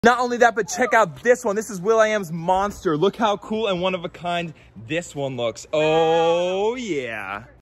Not only that, but check out this one. This is will.i.am's Monster. Look how cool and one of a kind this one looks. Oh yeah.